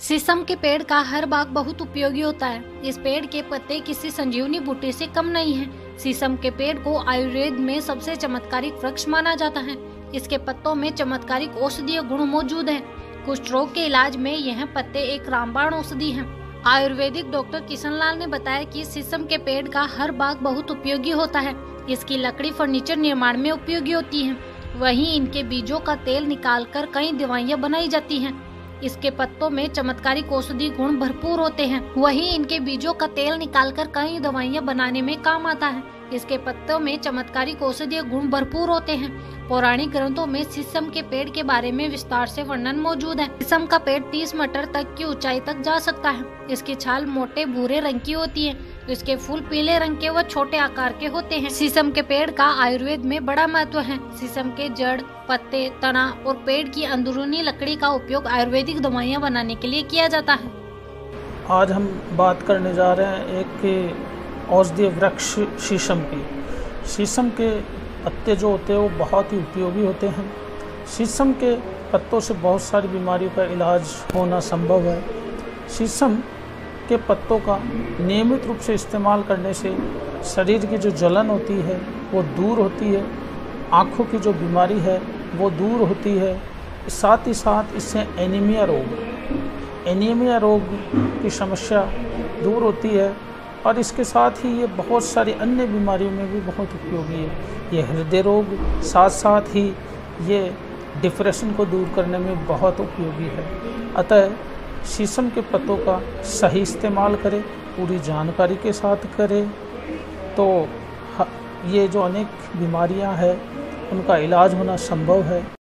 शीशम के पेड़ का हर भाग बहुत उपयोगी होता है। इस पेड़ के पत्ते किसी संजीवनी बूटी से कम नहीं है। शीशम के पेड़ को आयुर्वेद में सबसे चमत्कारिक वृक्ष माना जाता है। इसके पत्तों में चमत्कारिक औषधीय गुण मौजूद हैं। कुष्ठ रोग के इलाज में यह पत्ते एक रामबाण औषधि हैं। आयुर्वेदिक डॉक्टर किशन लाल ने बताया कि शीशम के पेड़ का हर भाग बहुत उपयोगी होता है। इसकी लकड़ी फर्नीचर निर्माण में उपयोगी होती है। वहीं इनके बीजों का तेल निकालकर कई दवाइयाँ बनाई जाती हैं। इसके पत्तों में चमत्कारिक औषधि गुण भरपूर होते हैं। वहीं इनके बीजों का तेल निकालकर कई दवाइयाँ बनाने में काम आता है। इसके पत्तों में चमत्कारिक औषधीय गुण भरपूर होते हैं। पौराणिक ग्रंथों में शीशम के पेड़ के बारे में विस्तार से वर्णन मौजूद है। शीशम का पेड़ 30 मीटर तक की ऊंचाई तक जा सकता है। इसकी छाल मोटे भूरे रंग की होती है। इसके फूल पीले रंग के व छोटे आकार के होते हैं। शीशम के पेड़ का आयुर्वेद में बड़ा महत्व है। शीशम के जड़, पत्ते, तना और पेड़ की अंदरूनी लकड़ी का उपयोग आयुर्वेदिक दवाइयाँ बनाने के लिए किया जाता है। आज हम बात करने जा रहे हैं एक औषधीय वृक्ष शीशम की। शीशम के पत्ते जो होते हैं वो बहुत ही उपयोगी होते हैं। शीशम के पत्तों से बहुत सारी बीमारियों का इलाज होना संभव है। शीशम के पत्तों का नियमित रूप से इस्तेमाल करने से शरीर की जो जलन होती है वो दूर होती है। आँखों की जो बीमारी है वो दूर होती है। साथ ही साथ इससे एनीमिया रोग की समस्या दूर होती है। और इसके साथ ही ये बहुत सारी अन्य बीमारियों में भी बहुत उपयोगी है। ये हृदय रोग, साथ साथ ही ये डिप्रेशन को दूर करने में बहुत उपयोगी है। अतः शीशम के पत्तों का सही इस्तेमाल करें, पूरी जानकारी के साथ करें तो ये जो अनेक बीमारियां हैं उनका इलाज होना संभव है।